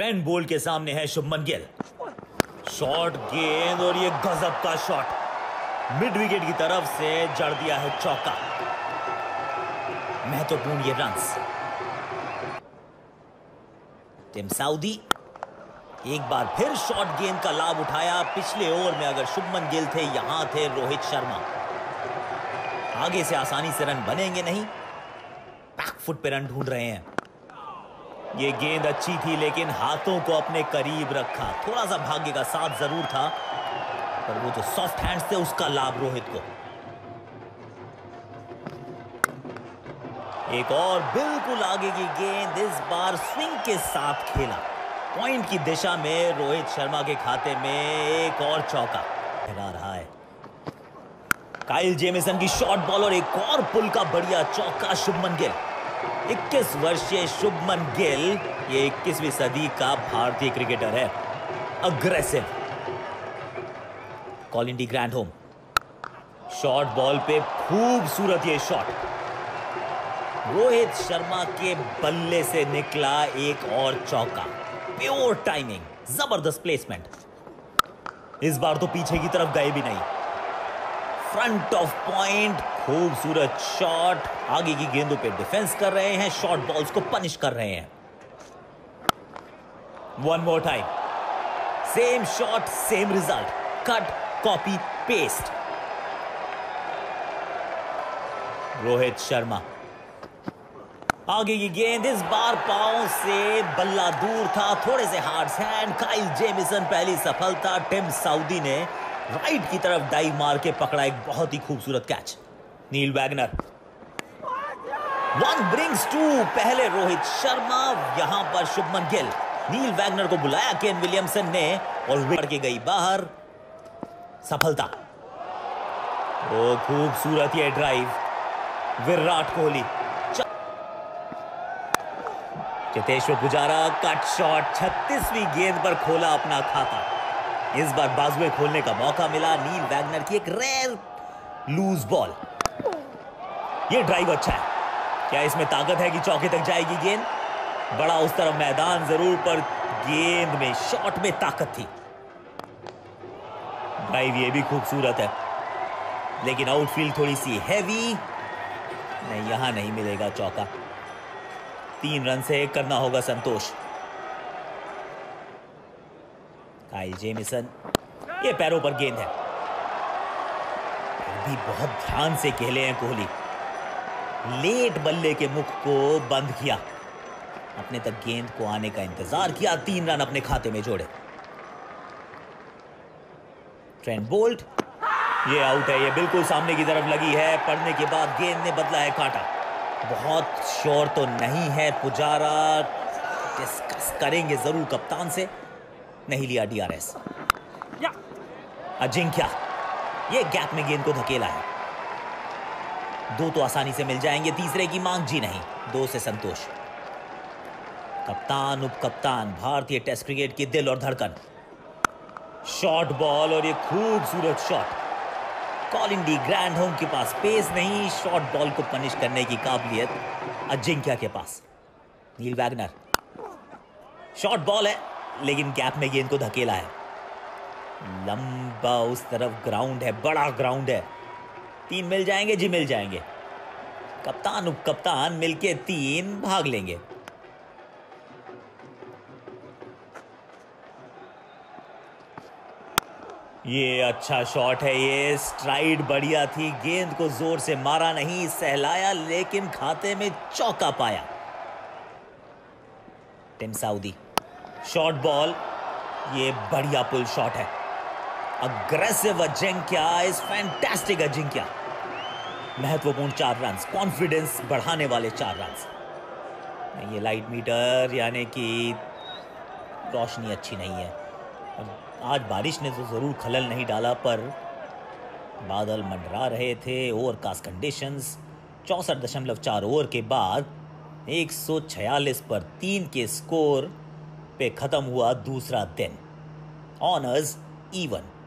Trent Boult के सामने है शुभमन गिल। शॉट गेंद और ये गजब का शॉट मिड विकेट की तरफ से जड़ दिया है चौका। महत्वपूर्ण ये रन्स। टिम साउदी एक बार फिर शॉट गेंद का लाभ उठाया। पिछले ओवर में अगर शुभमन गिल थे, यहां थे रोहित शर्मा। आगे से आसानी से रन बनेंगे नहीं, बैक फुट पे रन ढूंढ रहे हैं। ये गेंद अच्छी थी लेकिन हाथों को अपने करीब रखा। थोड़ा सा भाग्य का साथ जरूर था, पर वो जो सॉफ्ट हैंड्स थे उसका लाभ रोहित को। एक और बिल्कुल आगे की गेंद, इस बार स्विंग के साथ खेला। पॉइंट की दिशा में रोहित शर्मा के खाते में एक और चौका लगा रहा है। काइल जेमिसन की शॉर्ट बॉल और एक और पुल का बढ़िया चौका। शुभमन गिल 21 वर्षीय शुभमन गिल ये 21वीं सदी का भारतीय क्रिकेटर है। Aggressive. Colin de Grandhomme short ball पे खूबसूरत ये शॉट। रोहित शर्मा के बल्ले से निकला एक और चौका। प्योर टाइमिंग, जबरदस्त प्लेसमेंट। इस बार तो पीछे की तरफ गए भी नहीं, फ्रंट ऑफ पॉइंट। खूबसूरत शॉट। आगे की गेंदों पे डिफेंस कर रहे हैं, शॉर्ट बॉल्स को पनिश कर रहे हैं। One more time, same shot same result. Cut, copy, paste. Rohit Sharma आगे की गेंद, इस बार पांव से बल्ला दूर था। थोड़े से हार्ड हैंड। काइल जेमिसन पहली सफलता। टिम साउदी ने राइट की तरफ डाइव मार के पकड़ा एक बहुत ही खूबसूरत catch. Neil Wagner, one brings two. पहले रोहित शर्मा, यहां पर शुभमन गिल। नील वैगनर को बुलाया केन विलियमसन ने और विकेट के गई बाहर। सफलता। ओ खूबसूरत ये drive. Virat Kohli, Cheteshwar Pujara cut shot. 36वीं गेंद पर खोला अपना खाता। इस बार बाजुए खोलने का मौका मिला। नील वैगनर की एक रेयर लूज बॉल। ये ड्राइव अच्छा है। क्या इसमें ताकत है कि चौके तक जाएगी गेंद? बड़ा उस तरफ मैदान जरूर, पर गेंद में, शॉट में ताकत थी। ड्राइव ये भी खूबसूरत है, लेकिन आउटफील्ड थोड़ी सी हैवी। नहीं, यहां नहीं मिलेगा चौका। 3 रन से करना होगा संतोष। काइल जेमिसन, ये पैरों पर गेंद है। भी बहुत ध्यान से खेले हैं कोहली। लेट बल्ले के मुख को बंद किया, अपने तक गेंद को आने का इंतजार किया। 3 रन अपने खाते में जोड़े। ट्रेंट बोल्ट, ये आउट है। ये बिल्कुल सामने की तरफ लगी है। पड़ने के बाद गेंद ने बदला है कांटा। बहुत श्योर तो नहीं है पुजारा। डिस्कस करेंगे जरूर कप्तान से। नहीं लिया डीआरएस। अजिंक्य, ये गैप में गेंद को धकेला है। 2 तो आसानी से मिल जाएंगे, तीसरे की मांग जी नहीं। 2 से संतोष। कप्तान, उप कप्तान, भारतीय टेस्ट क्रिकेट की दिल और धड़कन। शॉर्ट बॉल और ये खूबसूरत शॉट। कॉलिन डी ग्रैंडहोम के पास पेस नहीं, शॉर्ट बॉल को पनिश करने की काबिलियत अजिंक्य के पास। नील वैगनर, शॉर्ट बॉल है लेकिन गैप में गेंद को धकेला है। लंबा उस तरफ ग्राउंड है, बड़ा ग्राउंड है। 3 मिल जाएंगे जी, मिल जाएंगे। कप्तान उप कप्तान मिलके 3 भाग लेंगे। ये अच्छा शॉट है। ये स्ट्राइड बढ़िया थी। गेंद को जोर से मारा नहीं, सहलाया, लेकिन खाते में चौका पाया। टिम साउदी, शॉर्ट बॉल, ये बढ़िया पुल शॉट है। Aggressive Ajinkya, is fantastic Ajinkya. महत्वपूर्ण 4 रन, कॉन्फिडेंस बढ़ाने वाले 4 रन। ये लाइट मीटर यानी कि रोशनी अच्छी नहीं है। आज बारिश ने तो जरूर खलल नहीं डाला, पर बादल मंडरा रहे थे। Overcast conditions. 64.4 ओवर के बाद 146 पर 3 के स्कोर पे खत्म हुआ दूसरा दिन। Honours even.